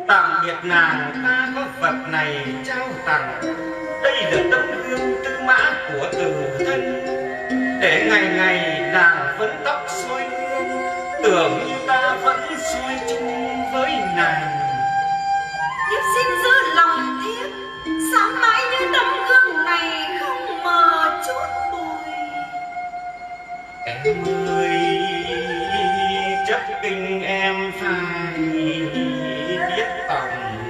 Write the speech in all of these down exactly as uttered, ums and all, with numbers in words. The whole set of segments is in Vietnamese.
Tạm biệt nàng ta có vật này trao tặng. Đây là tấm gương tư mã của từ thân, để ngày ngày nàng vẫn tóc soi gương, tưởng như ta vẫn soi chung với nàng. Thiếp xin giữ lòng thiếp, sáng mãi như tấm gương này không mờ chút bụi. Em ơi, chấp kinh em phải biết tòng.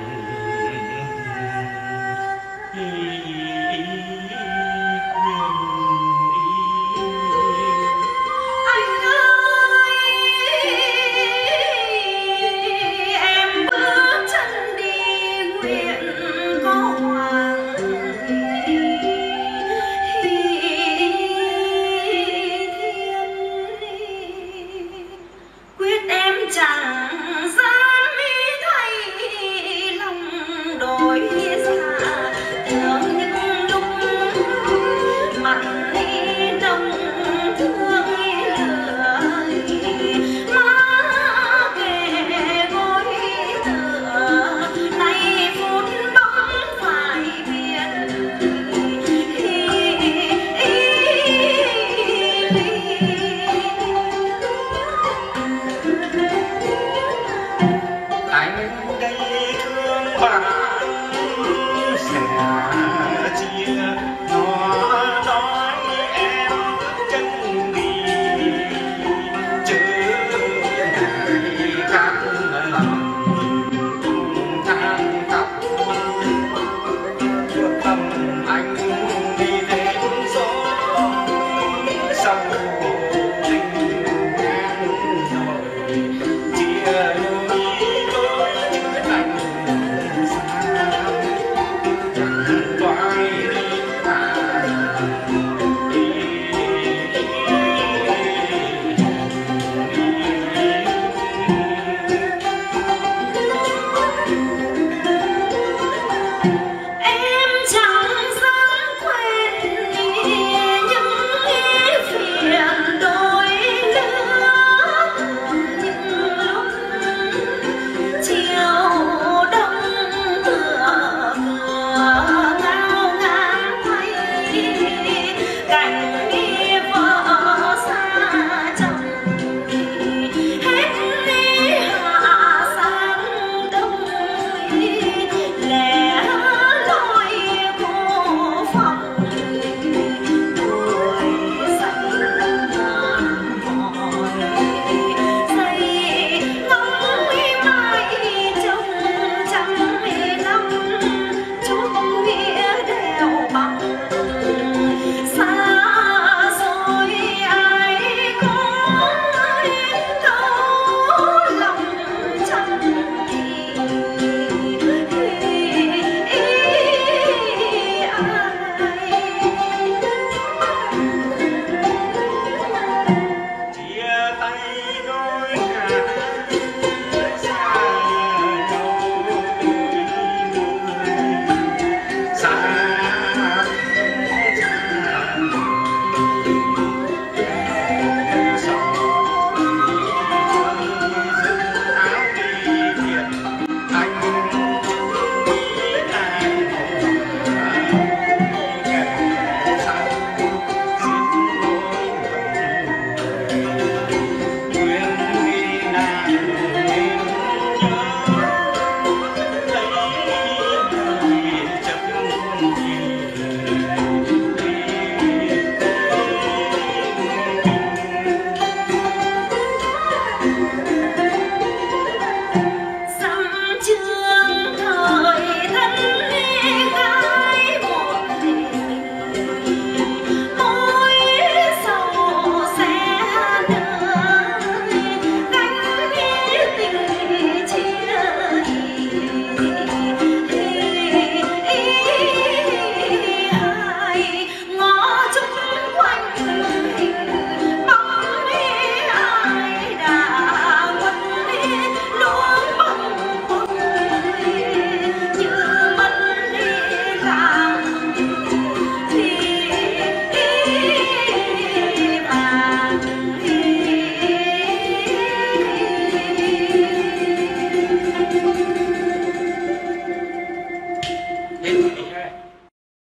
Chẳng dám ý thay lòng đổi xa, thương những lúc mặn đi đông thương lửa má kề gối tựa nay phút bóng phải biết. Anh đây thương bạn